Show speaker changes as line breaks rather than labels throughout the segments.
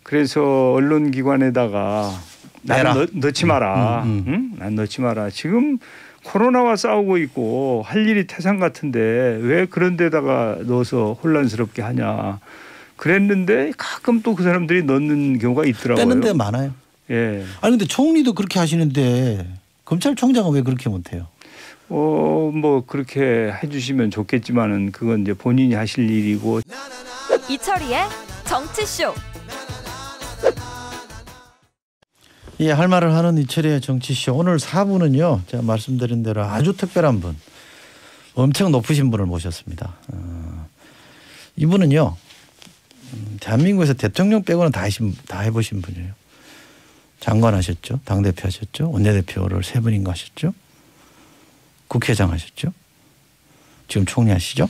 그래서 언론기관에다가 나는 넣지 마라. 응? 난 넣지 마라. 지금 코로나와 싸우고 있고 할 일이 태산 같은데 왜 그런 데다가 넣어서 혼란스럽게 하냐. 그랬는데 가끔 또 그 사람들이 넣는 경우가 있더라고요.
빼는 데 많아요.
예.
아니 근데 총리도 그렇게 하시는데 검찰총장은 왜 그렇게 못해요?
뭐 그렇게 해주시면 좋겠지만은 그건 이제 본인이 하실 일이고.
이철이의 정치쇼.
예, 할 말을 하는 이철이의 정치쇼. 오늘 4부는요. 제가 말씀드린 대로 아주 특별한 분, 엄청 높으신 분을 모셨습니다. 이분은요. 대한민국에서 대통령 빼고는 다 해보신 분이에요. 장관 하셨죠. 당대표 하셨죠. 원내대표를 3분인가 하셨죠. 국회의장 하셨죠. 지금 총리 하시죠.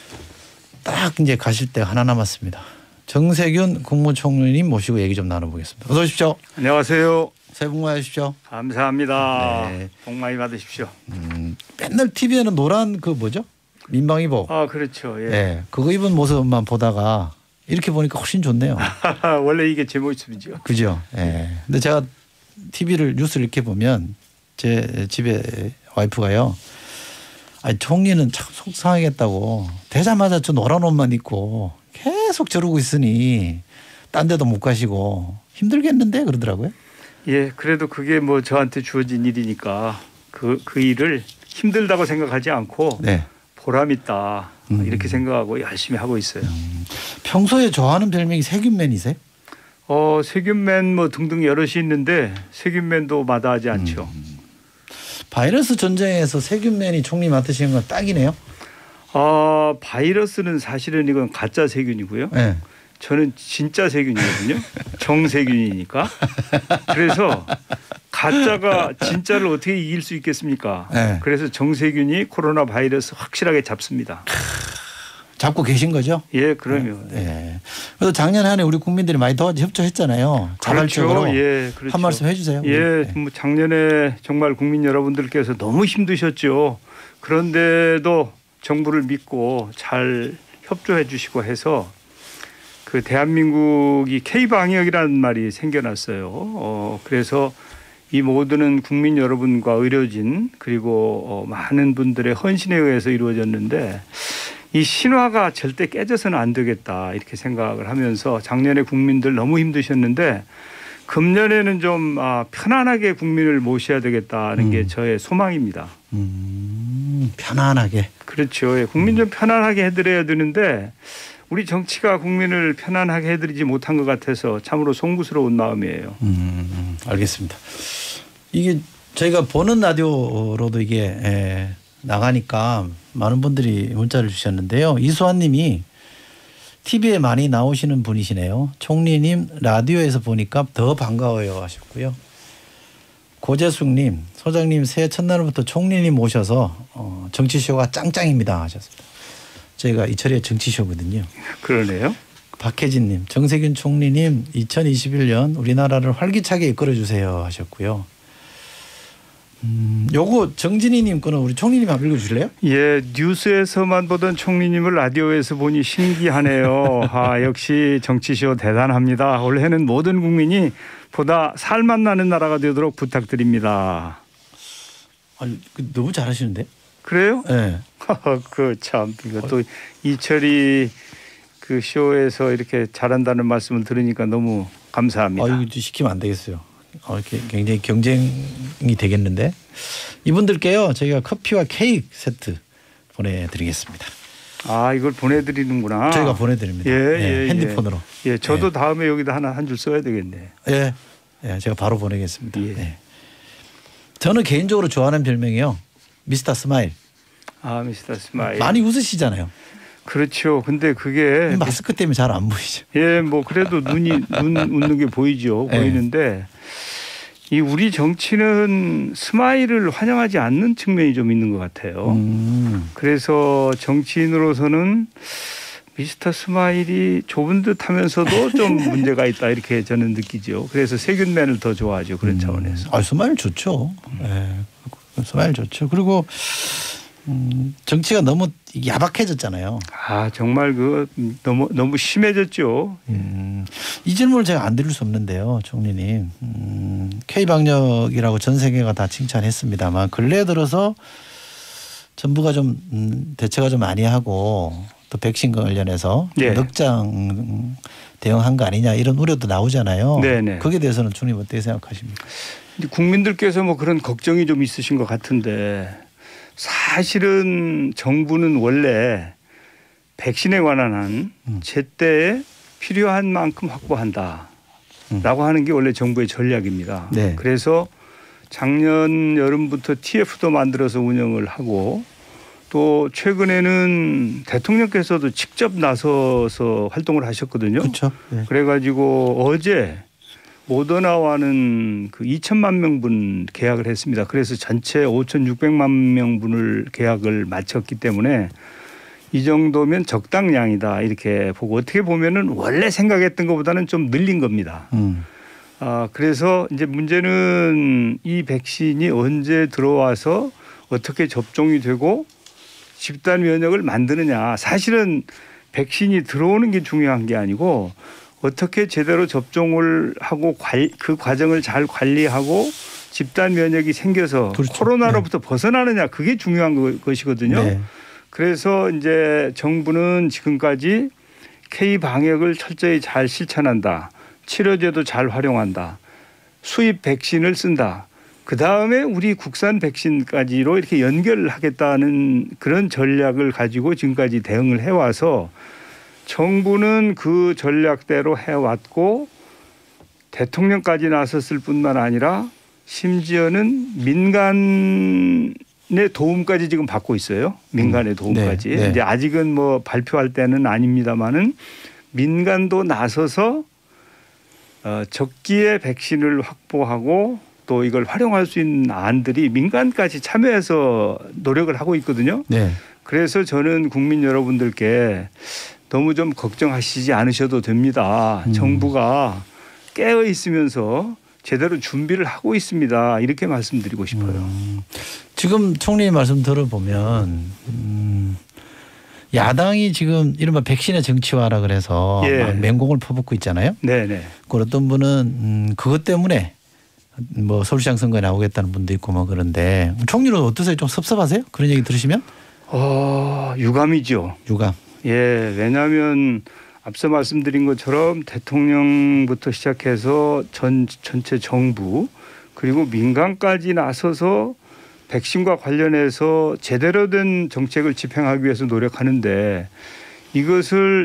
딱 이제 가실 때 하나 남았습니다. 정세균 국무총리님 모시고 얘기 좀 나눠보겠습니다. 어서 오십시오.
안녕하세요.
새해 복 많이 하십시오.
감사합니다.
네.
복 많이 받으십시오.
맨날 TV에는 노란 그 뭐죠? 민방위복.
아 그렇죠. 예.
네, 그거 입은 모습만 보다가 이렇게 보니까 훨씬 좋네요.
원래 이게 제 모습이죠.
그죠. 예. 네. 근데 제가 TV를 뉴스를 이렇게 보면 제 집에 와이프가요. 아니 총리는 참 속상하겠다고 되자마자 저 노란 옷만 입고 계속 저러고 있으니 딴 데도 못 가시고 힘들겠는데 그러더라고요.
예, 그래도 그게 뭐 저한테 주어진 일이니까 그 일을 힘들다고 생각하지 않고
네.
보람 있다 이렇게 생각하고 열심히 하고 있어요.
평소에 좋아하는 별명이 세균맨이세요?
세균맨 뭐 등등 여럿이 있는데 세균맨도 마다하지 않죠.
바이러스 전쟁에서 세균맨이 총리 맡으시는 건 딱이네요.
바이러스는 사실은 이건 가짜 세균이고요.
네.
저는 진짜 세균이거든요. 정세균이니까. 그래서 가짜가 진짜를 어떻게 이길 수 있겠습니까?
네.
그래서 정세균이 코로나 바이러스 확실하게 잡습니다.
잡고 계신 거죠?
예, 그럼요.
네. 네. 그래서 작년 한 해 우리 국민들이 많이 협조했잖아요. 자발적으로.
그렇죠. 예, 그렇죠.
한 말씀 해주세요.
예,
네.
뭐 작년에 정말 국민 여러분들께서 너무 힘드셨죠. 그런데도 정부를 믿고 잘 협조해 주시고 해서 그 대한민국이 K방역이라는 말이 생겨났어요. 그래서 이 모든 국민 여러분과 의료진 그리고 많은 분들의 헌신에 의해서 이루어졌는데 이 신화가 절대 깨져서는 안 되겠다 이렇게 생각을 하면서 작년에 국민들 너무 힘드셨는데 금년에는 좀 편안하게 국민을 모셔야 되겠다는 게 저의 소망입니다.
편안하게.
그렇죠. 예, 국민 좀 편안하게 해드려야 되는데 우리 정치가 국민을 편안하게 해드리지 못한 것 같아서 참으로 송구스러운 마음이에요.
알겠습니다. 이게 저희가 보는 라디오로도 이게 나가니까 많은 분들이 문자를 주셨는데요. 이수환 님이 TV에 많이 나오시는 분이시네요. 총리님 라디오에서 보니까 더 반가워요 하셨고요. 고재숙 님 소장님 새해 첫날부터 총리님 모셔서 정치쇼가 짱짱입니다 하셨습니다. 저희가 이철이의 정치쇼거든요.
그러네요.
박혜진 님 정세균 총리님 2021년 우리나라를 활기차게 이끌어 주세요 하셨고요. 요거 정진희 님 거는 우리 총리님 한번 읽어주실래요?
예, 뉴스에서만 보던 총리님을 라디오에서 보니 신기하네요. 역시 정치쇼 대단합니다. 올해는 모든 국민이 보다 살맛 나는 나라가 되도록 부탁드립니다.
아니, 너무 잘하시는데?
그래요?
네.
그 참 이것도 이철이 그 쇼에서 이렇게 잘한다는 말씀을 들으니까 너무 감사합니다.
이거 시키면 안 되겠어요. 이렇게 굉장히 경쟁이 되겠는데 이분들께요 저희가 커피와 케이크 세트 보내드리겠습니다.
이걸 보내드리는구나.
저희가 보내드립니다.
예,
핸드폰으로.
예, 저도 다음에 여기다 한 줄 써야 되겠네.
예, 제가 바로 보내겠습니다.
예.
예. 저는 개인적으로 좋아하는 별명이요 미스터 스마일.
미스터 스마일.
많이 웃으시잖아요.
그렇죠. 근데 그게
마스크 때문에 잘 안 보이죠.
예, 뭐 그래도 눈 웃는 게 보이죠. 보이는데 이 우리 정치는 스마일을 환영하지 않는 측면이 좀 있는 것 같아요. 그래서 정치인으로서는 미스터 스마일이 좁은 듯하면서도 좀 문제가 있다 이렇게 저는 느끼죠. 그래서 세균맨을 더 좋아하죠. 그런 차원에서.
스마일 좋죠. 네. 스마일 좋죠. 그리고 정치가 너무 야박해졌잖아요.
아 정말 그 너무 심해졌죠.
이 질문을 제가 안 드릴 수 없는데요, 총리님. K 방역이라고 전 세계가 다 칭찬했습니다만 근래 들어서 정부가 좀 대처가 좀 많이 하고 또 백신 관련해서
네.
넉장 대응한 거 아니냐 이런 우려도 나오잖아요.
네네.
거기에 대해서는 총리님 어떻게 생각하십니까?
국민들께서 뭐 그런 걱정이 좀 있으신 것 같은데 사실은 정부는 원래 백신에 관한 한 제때에 필요한 만큼 확보한다라고 하는 게 원래 정부의 전략입니다.
네.
그래서 작년 여름부터 TF도 만들어서 운영을 하고 또 최근에는 대통령께서도 직접 나서서 활동을 하셨거든요.
그렇죠. 네.
그래가지고 어제 모더나와는 그 2천만 명분 계약을 했습니다. 그래서 전체 5,600만 명분을 계약을 마쳤기 때문에 이 정도면 적당량이다 이렇게 보고 어떻게 보면은 원래 생각했던 것보다는 좀 늘린 겁니다. 그래서 이제 문제는 이 백신이 언제 들어와서 어떻게 접종이 되고 집단 면역을 만드느냐. 사실은 백신이 들어오는 게 중요한 게 아니고 어떻게 제대로 접종을 하고 그 과정을 잘 관리하고 집단 면역이 생겨서
그렇죠.
코로나로부터 벗어나느냐 그게 중요한 것이거든요.
네.
그래서 이제 정부는 지금까지 K 방역을 철저히 잘 실천한다. 치료제도 잘 활용한다. 수입 백신을 쓴다. 그다음에 우리 국산 백신까지로 이렇게 연결하겠다는 그런 전략을 가지고 지금까지 대응을 해와서 정부는 그 전략대로 해왔고 대통령까지 나섰을 뿐만 아니라 심지어는 민간의 도움까지 지금 받고 있어요. 민간의 도움까지.
네, 네.
이제 아직은 뭐 발표할 때는 아닙니다만은 민간도 나서서 적기에 백신을 확보하고 또 이걸 활용할 수 있는 안들이 민간까지 참여해서 노력을 하고 있거든요.
네.
그래서 저는 국민 여러분들께 너무 좀 걱정하시지 않으셔도 됩니다. 정부가 깨어 있으면서 제대로 준비를 하고 있습니다. 이렇게 말씀드리고 싶어요.
지금 총리 말씀 들어보면 야당이 지금 이른바 백신의 정치화라 그래서
예.
막 맹공을 퍼붓고 있잖아요.
네네.
그 어떤 분은 그것 때문에 뭐 서울시장 선거에 나오겠다는 분도 있고 뭐 그런데 총리는 어떠세요? 좀 섭섭하세요? 그런 얘기 들으시면?
유감이죠.
유감.
예, 왜냐하면 앞서 말씀드린 것처럼 대통령부터 시작해서 전체 정부 그리고 민간까지 나서서 백신과 관련해서 제대로 된 정책을 집행하기 위해서 노력하는데 이것을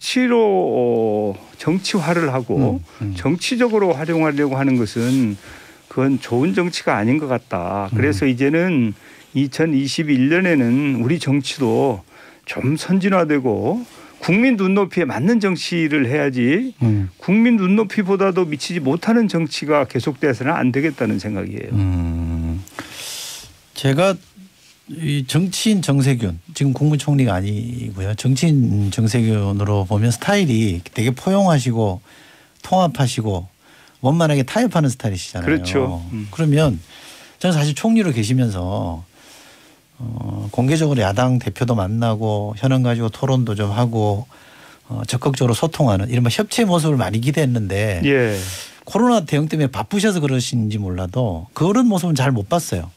정치화를 하고 정치적으로 활용하려고 하는 것은 그건 좋은 정치가 아닌 것 같다. 그래서 이제는 2021년에는 우리 정치도 좀 선진화되고 국민 눈높이에 맞는 정치를 해야지 국민 눈높이보다도 미치지 못하는 정치가 계속돼서는 안 되겠다는 생각이에요.
제가 이 정치인 정세균 지금 국무총리가 아니고요. 정치인 정세균으로 보면 스타일이 되게 포용하시고 통합하시고 원만하게 타협하는 스타일이시잖아요.
그렇죠.
그러면 저는 사실 총리로 계시면서 공개적으로 야당 대표도 만나고 현안 가지고 토론도 좀 하고 적극적으로 소통하는 이른바 협치의 모습을 많이 기대했는데
예.
코로나 대응 때문에 바쁘셔서 그러신지 몰라도 그런 모습은 잘 못 봤어요.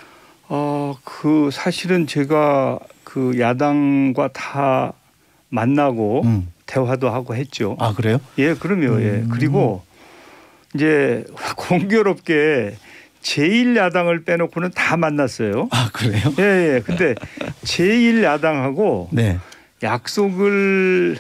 그 사실은 제가 그 야당과 다 만나고 대화도 하고 했죠.
아 그래요?
예, 그럼요. 예. 그리고 이제 공교롭게 제1야당을 빼놓고는 다 만났어요.
아 그래요?
예, 예. 근데 제1야당하고
네.
약속을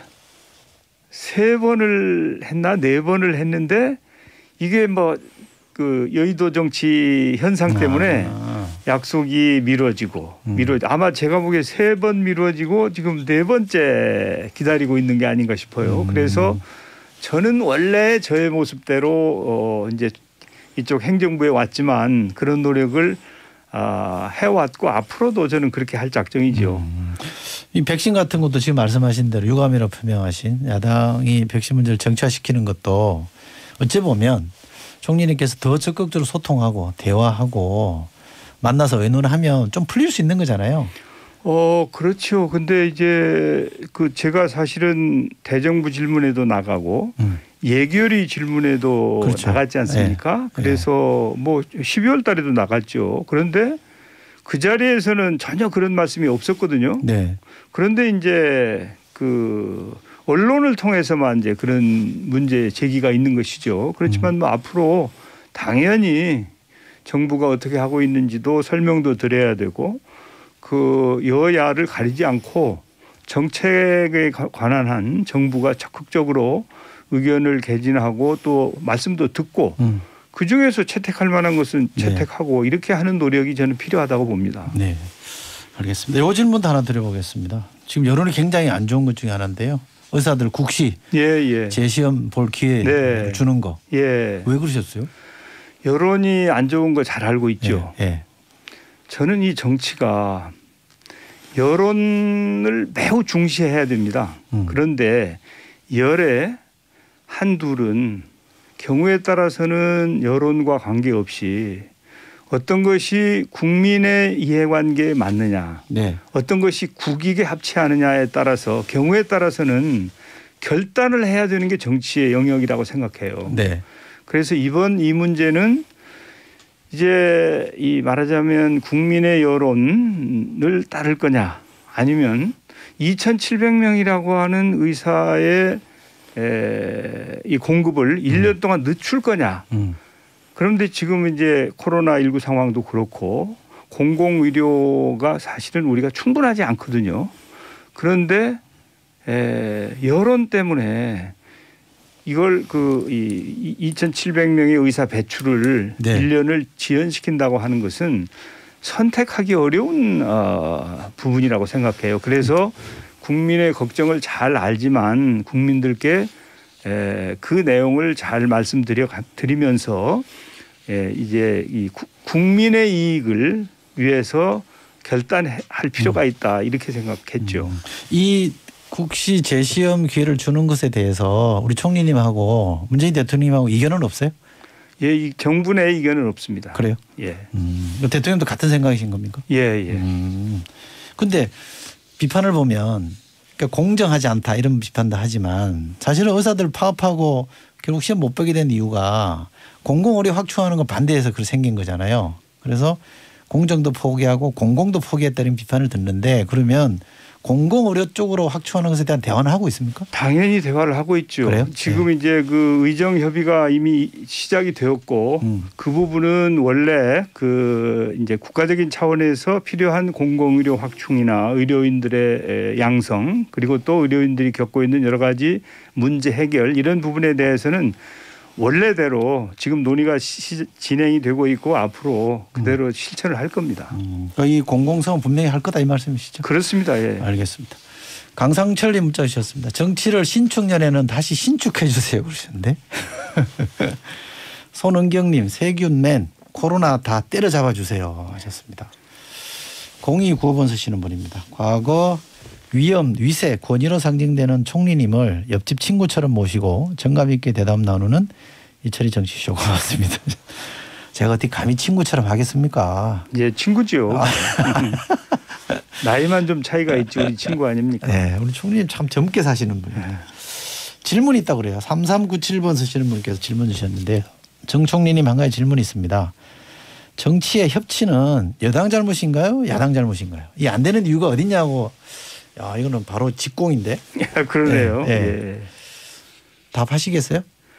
3번을 했나 4번을 했는데 이게 뭐 그 여의도 정치 현상 때문에 약속이 미뤄지고 아마 제가 보기에 3번 미뤄지고 지금 4번째 기다리고 있는 게 아닌가 싶어요. 그래서 저는 원래 저의 모습대로 이제 이쪽 행정부에 왔지만 그런 노력을 해왔고 앞으로도 저는 그렇게 할 작정이죠.
이 백신 같은 것도 지금 말씀하신 대로 유감이라고 표명하신 야당이 백신 문제를 정치화시키는 것도 어찌 보면 총리님께서 더 적극적으로 소통하고 대화하고 만나서 의논하면 좀 풀릴 수 있는 거잖아요.
그렇죠. 근데 이제 그 제가 사실은 대정부 질문에도 나가고 예결위 질문에도
그렇죠.
나갔지 않습니까?
네.
그래서 뭐 12월 달에도 나갔죠. 그런데 그 자리에서는 전혀 그런 말씀이 없었거든요.
네.
그런데 이제 그 언론을 통해서만 이제 그런 문제 제기가 있는 것이죠. 그렇지만 뭐 앞으로 당연히 정부가 어떻게 하고 있는지도 설명도 드려야 되고 그 여야를 가리지 않고 정책에 관한 한 정부가 적극적으로 의견을 개진하고 또 말씀도 듣고 그중에서 채택할 만한 것은 채택하고 이렇게 하는 노력이 저는 필요하다고 봅니다.
네. 알겠습니다. 이 질문도 하나 드려보겠습니다. 지금 여론이 굉장히 안 좋은 것 중에 하나인데요. 의사들 국시 재시험 볼 기회 주는 거. 왜 그러셨어요?
여론이 안 좋은 거 잘 알고 있죠. 저는 이 정치가 여론을 매우 중시해야 됩니다. 그런데 열에 한둘은 경우에 따라서는 여론과 관계없이 어떤 것이 국민의 이해관계에 맞느냐 어떤 것이 국익에 합치하느냐에 따라서 경우에 따라서는 결단을 해야 되는 게 정치의 영역이라고 생각해요. 그래서 이번 이 문제는 이제 이 말하자면 국민의 여론을 따를 거냐 아니면 2,700명이라고 하는 의사의 이 공급을 1년 동안 늦출 거냐. 그런데 지금 이제 코로나19 상황도 그렇고 공공의료가 사실은 우리가 충분하지 않거든요. 그런데 여론 때문에 이걸 그 2,700명의 의사 배출을 1년을 지연시킨다고 하는 것은 선택하기 어려운 부분이라고 생각해요. 그래서 국민의 걱정을 잘 알지만 국민들께 그 내용을 잘 말씀드리면서 이제 이 국민의 이익을 위해서 결단할 필요가 있다 이렇게 생각했죠.
이 국시 재시험 기회를 주는 것에 대해서 우리 총리님하고 문재인 대통령님하고 이견은 없어요?
이 정부 내 이견은 없습니다.
그래요? 대통령도 같은 생각이신 겁니까?
근데
비판을 보면 그러니까 공정하지 않다 이런 비판도 하지만 사실은 의사들 파업하고 결국 시험 못 보게 된 이유가 공공의료 확충하는 거 반대해서 그렇게 생긴 거잖아요. 그래서 공정도 포기하고 공공도 포기했다는 비판을 듣는데 그러면 공공의료 쪽으로 확충하는 것에 대한 대화는 하고 있습니까?
당연히 대화를 하고 있죠.
그래요?
지금 이제 그 의정 협의가 이미 시작이 되었고 그 부분은 원래 그 이제 국가적인 차원에서 필요한 공공의료 확충이나 의료인들의 양성 그리고 또 의료인들이 겪고 있는 여러 가지 문제 해결 이런 부분에 대해서는 원래대로 지금 논의가 진행이 되고 있고 앞으로 그대로 실천을 할 겁니다.
그러니까 이 공공성은 분명히 할 거다 이 말씀이시죠?
그렇습니다.
알겠습니다. 강상철님 문자 주셨습니다. 정치를 신축년에는 다시 신축해 주세요 그러셨는데. 손은경님 세균맨 코로나 다 때려잡아 주세요 하셨습니다. 0295번 쓰시는 분입니다. 과거 위엄, 위세, 권위로 상징되는 총리님을 옆집 친구처럼 모시고 정감 있게 대담 나누는 이철이 정치쇼 고맙습니다. 제가 어떻게 감히 친구처럼 하겠습니까?
친구죠. 나이만 좀 차이가 있지 우리 친구 아닙니까?
네, 우리 총리님 참 젊게 사시는 분이에요. 질문이 있다고 그래요. 3397번 쓰시는 분께서 질문 주셨는데 정 총리님 한 가지 질문이 있습니다. 정치의 협치는 여당 잘못인가요? 야당 잘못인가요? 이 안 되는 이유가 어딨냐고. 야, 이거는 바로 직공인데.
그러네요.
답하시겠어요?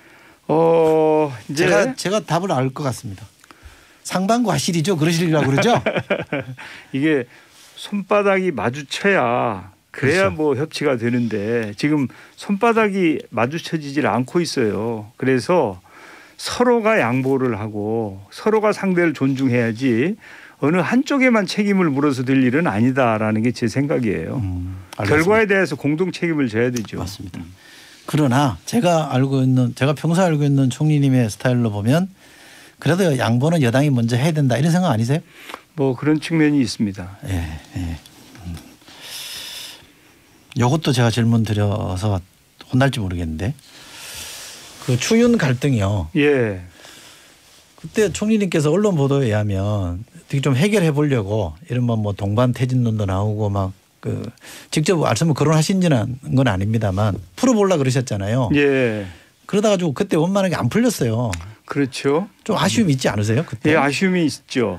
이제
제가 답을 알 것 같습니다. 상반과 하실이죠. 그러시려고 그러죠.
이게 손바닥이 마주쳐야 그래야
그렇죠.
뭐 협치가 되는데 지금 손바닥이 마주쳐지질 않고 있어요. 그래서 서로가 양보를 하고 서로가 상대를 존중해야지 어느 한쪽에만 책임을 물어서 될 일은 아니다라는 게 제 생각이에요. 결과에 대해서 공동 책임을 져야 되죠.
맞습니다. 그러나 제가 평소에 알고 있는 총리님의 스타일로 보면 그래도 양보는 여당이 먼저 해야 된다 이런 생각 아니세요?
뭐 그런 측면이 있습니다.
이것도 제가 질문 드려서 혼날지 모르겠는데 그 추윤 갈등이요.
예.
그때 총리님께서 언론 보도에 의하면 어떻게 좀 해결해 보려고 이른바 뭐 동반 퇴진론도 나오고 막 그 직접 말씀을 거론하신지는 건 아닙니다만 풀어보려 그러셨잖아요.
예.
그러다가 좀 그때 원만하게 안 풀렸어요.
그렇죠.
좀 아쉬움이 있지 않으세요? 그때?
예, 아쉬움이 있죠.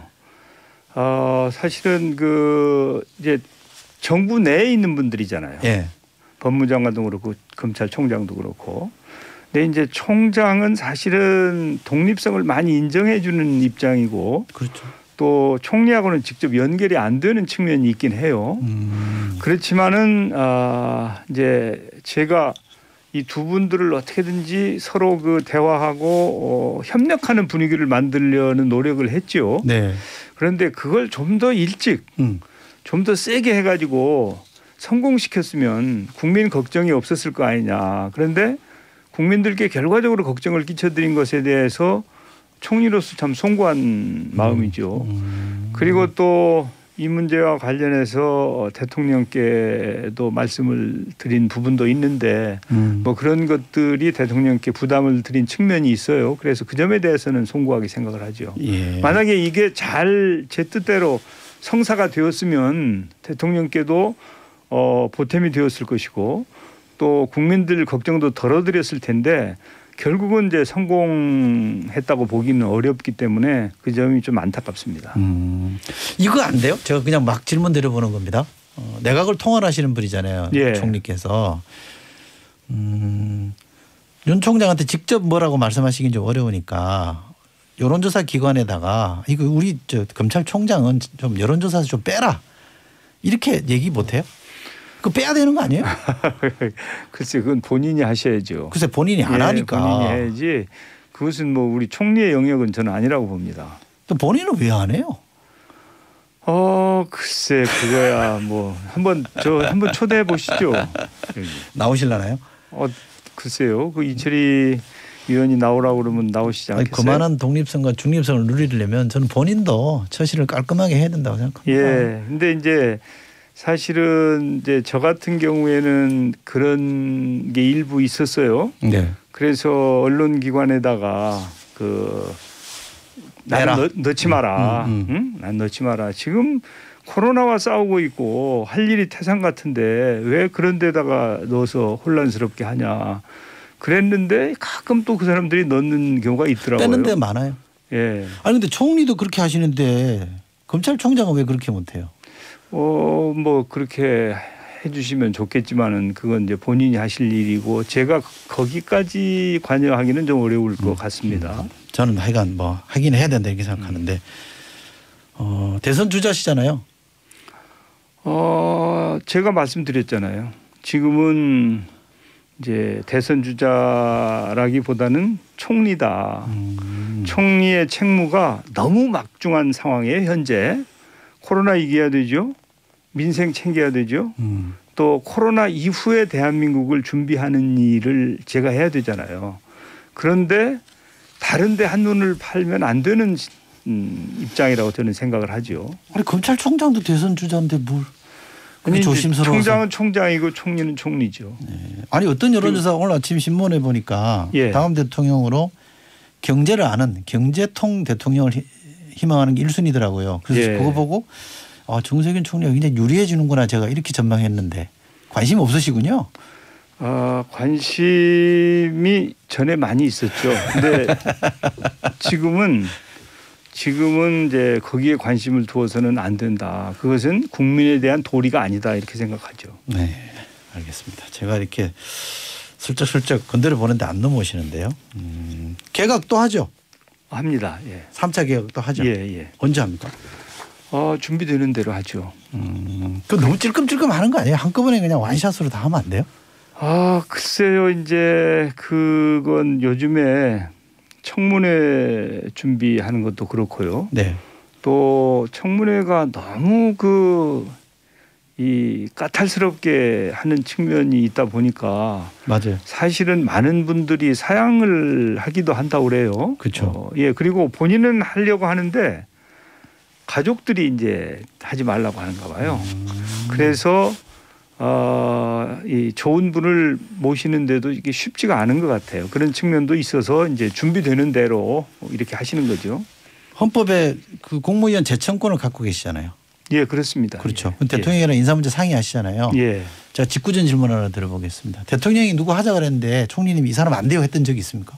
사실은 이제 정부 내에 있는 분들이잖아요.
예.
법무장관도 그렇고 검찰총장도 그렇고. 근데 이제 총장은 사실은 독립성을 많이 인정해 주는 입장이고
그렇죠.
또 총리하고는 직접 연결이 안 되는 측면이 있긴 해요. 그렇지만은 이제 제가 이 두 분들을 어떻게든지 서로 그 대화하고 협력하는 분위기를 만들려는 노력을 했죠.
네.
그런데 그걸 좀 더 일찍 좀 더 세게 해가지고 성공시켰으면 국민 걱정이 없었을 거 아니냐. 그런데 국민들께 결과적으로 걱정을 끼쳐드린 것에 대해서 총리로서 참 송구한 마음이죠. 그리고 또 이 문제와 관련해서 대통령께도 말씀을 드린 부분도 있는데 뭐 그런 것들이 대통령께 부담을 드린 측면이 있어요. 그래서 그 점에 대해서는 송구하게 생각을 하죠.
예.
만약에 이게 잘 제 뜻대로 성사가 되었으면 대통령께도 보탬이 되었을 것이고 또 국민들 걱정도 덜어드렸을 텐데 결국은 이제 성공했다고 보기는 어렵기 때문에 그 점이 좀 안타깝습니다.
이거 안 돼요? 제가 그냥 막 질문 드려보는 겁니다. 내각을 통할하시는 분이잖아요.
예.
총리께서. 윤 총장한테 직접 뭐라고 말씀하시긴 좀 어려우니까 여론조사 기관에다가 이거 우리 검찰총장은 좀 여론조사에서 좀 빼라. 이렇게 얘기 못해요? 그거 빼야 되는 거 아니에요?
글쎄 그건 본인이 하셔야죠.
글쎄 본인이 안 하니까.
본인이 해야지. 그것은 뭐 우리 총리의 영역은 저는 아니라고 봅니다.
또 본인은 왜 안 해요?
글쎄 그거야 뭐 한번 초대해 보시죠.
나오실라나요?
글쎄요. 그 이철희 위원이 나오라고 그러면 나오시지 않겠어요?
그만한 독립성과 중립성을 누리려면 저는 본인도 처신을 깔끔하게 해야 된다고 생각합니다.
예. 근데 이제 사실은 이제 저 같은 경우에는 그런 게 일부 있었어요.
네.
그래서 언론기관에다가 나는 넣지 마라. 응? 난 넣지 마라. 지금 코로나와 싸우고 있고 할 일이 태산 같은데 왜 그런 데다가 넣어서 혼란스럽게 하냐. 그랬는데 가끔 또 그 사람들이 넣는 경우가 있더라고요.
빼는 데 많아요.
예.
아니 근데 총리도 그렇게 하시는데 검찰총장은 왜 그렇게 못해요?
뭐 그렇게 해주시면 좋겠지만은 그건 이제 본인이 하실 일이고 제가 거기까지 관여하기는 좀 어려울 것 같습니다.
저는 하여간 뭐 하긴 해야 된다 이렇게 생각하는데 대선 주자시잖아요.
제가 말씀드렸잖아요. 지금은 이제 대선 주자라기보다는 총리다. 총리의 책무가 너무 막중한 상황이에요. 현재 코로나 이겨야 되죠. 민생 챙겨야 되죠. 또 코로나 이후에 대한민국을 준비하는 일을 제가 해야 되잖아요. 그런데 다른 데 한눈을 팔면 안 되는 입장이라고 저는 생각을 하죠.
아니 검찰총장도 대선 주자인데 뭘
아니,
조심스러워서.
총장은 총장이고 총리는 총리죠.
네. 아니 어떤 여론조사 오늘 아침 신문에 보니까
예.
다음 대통령으로 경제를 아는 경제통 대통령을 희망하는 게 1순위더라고요. 그래서
예.
그거 보고 정세균 총리가 굉장히 유리해지는구나 제가 이렇게 전망했는데 관심이 없으시군요.
관심이 전에 많이 있었죠. 근데 지금은 이제 거기에 관심을 두어서는 안 된다. 그것은 국민에 대한 도리가 아니다 이렇게 생각하죠.
네, 알겠습니다. 제가 이렇게 슬쩍슬쩍 건드려 보는데 안 넘어오시는데요. 개각도 하죠.
합니다. 예.
3차 개각도 하죠.
예.
언제 합니까?
준비되는 대로 하죠.
그 너무 찔끔찔끔 하는 거 아니에요? 한꺼번에 그냥 완샷으로 다 하면 안 돼요?
글쎄요. 이제 그건 요즘에 청문회 준비하는 것도 그렇고요.
네.
또 청문회가 너무 이 까탈스럽게 하는 측면이 있다 보니까
맞아요.
사실은 많은 분들이 사양을 하기도 한다고 그래요.
그렇죠.
예. 그리고 본인은 하려고 하는데 가족들이 이제 하지 말라고 하는가 봐요. 그래서 이 좋은 분을 모시는데도 이게 쉽지가 않은 것 같아요. 그런 측면도 있어서 이제 준비되는 대로 이렇게 하시는 거죠.
헌법에 그 국무위원 제청권을 갖고 계시잖아요.
예, 그렇습니다.
그렇죠.
예.
대통령이랑 인사문제 상의하시잖아요.
예.
제가 직구전 질문 하나 들어보겠습니다. 대통령이 누구 하자 그랬는데 총리님이 이 사람 안 돼요 했던 적이 있습니까?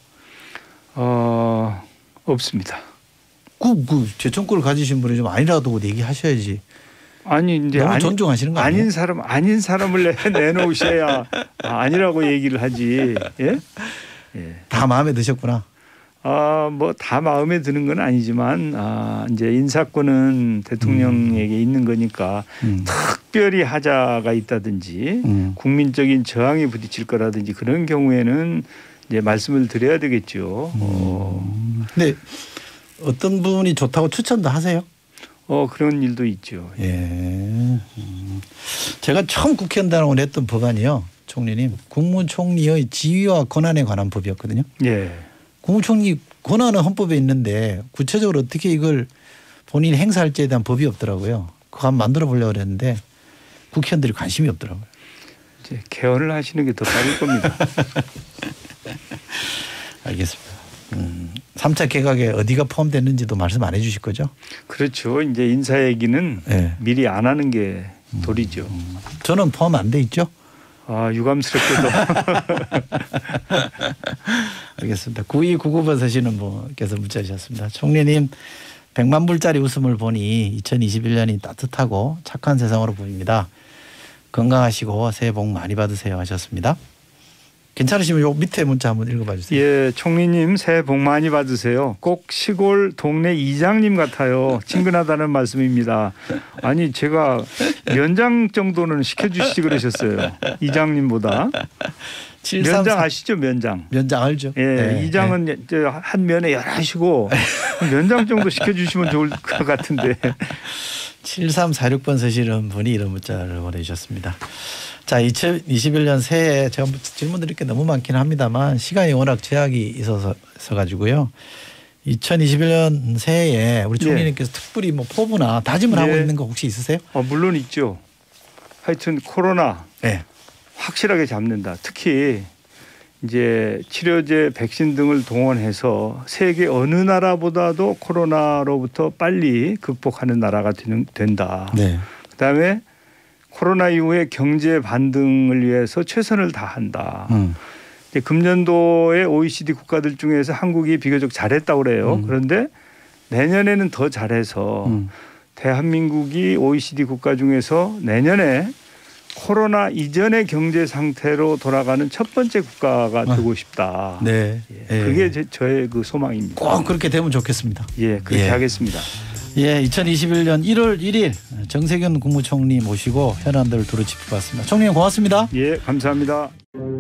없습니다.
그 제청권을 가지신 분이 좀 아니라도 얘기하셔야지.
아니 이제
너무 존중하시는 거 아니에요?
아닌 사람을 내놓으셔야 아니라고 얘기를 하지. 예? 예.
다 마음에 드셨구나.
뭐 다 마음에 드는 건 아니지만 이제 인사권은 대통령에게 있는 거니까 특별히 하자가 있다든지 국민적인 저항에 부딪힐 거라든지 그런 경우에는 이제 말씀을 드려야 되겠죠.
근데 어떤 분이 좋다고 추천도 하세요?
그런 일도 있죠.
예. 제가 처음 국회의원 당원을 냈던 법안이요. 총리님. 국무총리의 지위와 권한에 관한 법이었거든요.
예.
국무총리 권한은 헌법에 있는데 구체적으로 어떻게 이걸 본인이 행사할지에 대한 법이 없더라고요. 그거 한번 만들어 보려고 그랬는데 국회의원들이 관심이 없더라고요.
이제 개헌을 하시는 게 더 빠를 겁니다.
알겠습니다. 3차 개각에 어디가 포함됐는지도 말씀 안 해 주실 거죠?
그렇죠. 이제 인사 얘기는
네.
미리 안 하는 게 도리죠.
저는 포함 안 돼 있죠?
유감스럽게도.
알겠습니다. 9299번 쓰시는 분께서 문자 주셨습니다. 총리님 100만 불짜리 웃음을 보니 2021년이 따뜻하고 착한 세상으로 보입니다. 건강하시고 새해 복 많이 받으세요 하셨습니다. 괜찮으시면 요 밑에 문자 한번 읽어봐 주세요.
예, 총리님 새해 복 많이 받으세요. 꼭 시골 동네 이장님 같아요. 친근하다는 말씀입니다. 아니 제가 면장 정도는 시켜주시지 그러셨어요. 이장님보다. 면장 아시죠? 면장.
면장 알죠.
예,
네.
이장은
네.
한 면에 열하시고 면장 정도 시켜주시면 좋을 것 같은데.
7346번 쓰시는 분이 이런 문자를 보내주셨습니다. 자, 2021년 새해 제가 질문 드릴 게 너무 많긴 합니다만 시간이 워낙 제약이 있어서 가지고요. 2021년 새해에 우리 총리님께서 특별히 뭐 포부나 다짐을 하고 있는 거 혹시 있으세요?
물론 있죠. 하여튼 코로나
네.
확실하게 잡는다. 특히 이제 치료제, 백신 등을 동원해서 세계 어느 나라보다도 코로나로부터 빨리 극복하는 나라가 된다.
네.
그다음에 코로나 이후에 경제 반등을 위해서 최선을 다한다. 이제 금년도에 OECD 국가들 중에서 한국이 비교적 잘했다고 그래요. 그런데 내년에는 더 잘해서 대한민국이 OECD 국가 중에서 내년에 코로나 이전의 경제 상태로 돌아가는 첫 번째 국가가 되고 싶다.
네.
예, 그게 저의 그 소망입니다.
꼭 그렇게 되면 좋겠습니다.
예, 그렇게 하겠습니다.
예, 2021년 1월 1일 정세균 국무총리 모시고 현안들을 두루 짚어봤습니다. 총리님 고맙습니다.
예, 감사합니다.